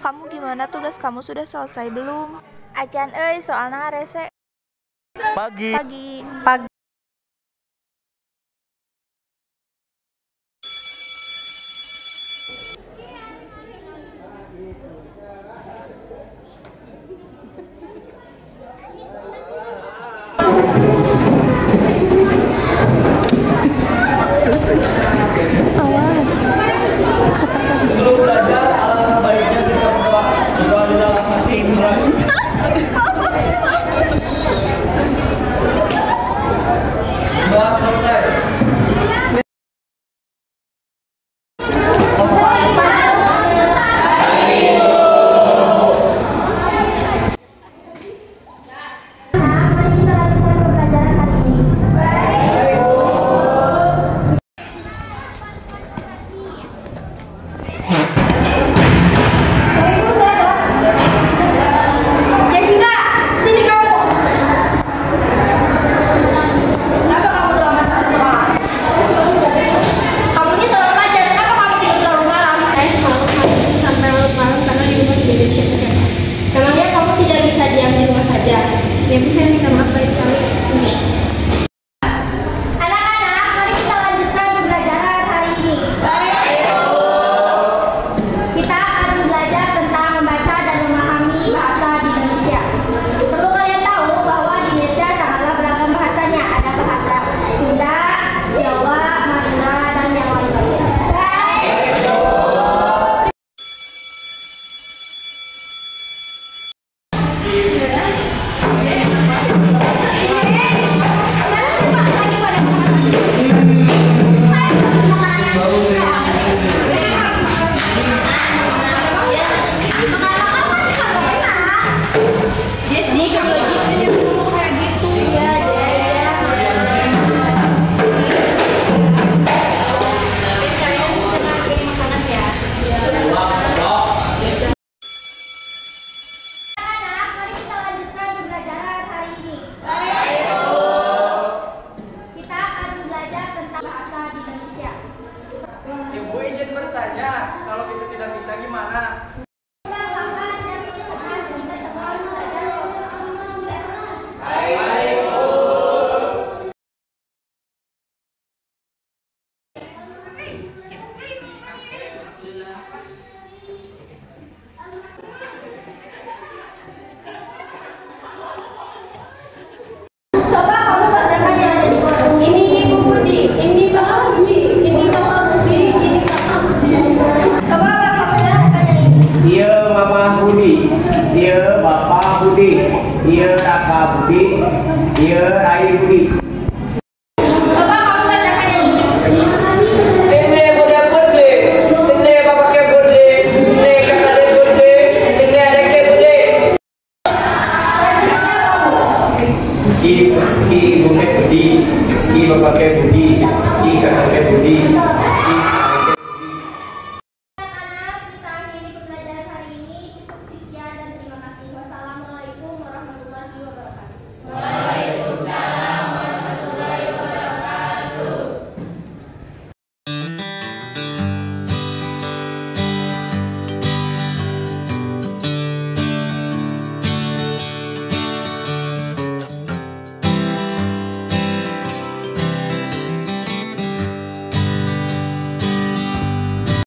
kamu gimana? Tugas kamu sudah selesai belum? Acan euy, soalna rese. Pagi. Pagi. Kelas selesai. Memangnya kamu tidak bisa diam di rumah saja? Ya bisa, minta maaf kali-kali. Anak-anak, mari kita lanjutkan pembelajaran hari ini. Kita akan belajar tentang membaca dan memahami bahasa di Indonesia. Perlu kalian tahu bahwa di Indonesia sangatlah beragam bahasanya. Ada bahasa Sunda, Jawa, Madura, dan yang lain-lain. Ibu izin bertanya, kalau kita tidak bisa gimana? Coba kamu kerjakan yang ada di foto. Ini Ibu Budi, ini Bapak Budi, ini Bapak Budi, ini Bapak Budi. Coba Bapak kerjakan yang ini. Iya Bapak Budi, iya Bapak Budi, iya Kakak Budi, iya Rai Budi.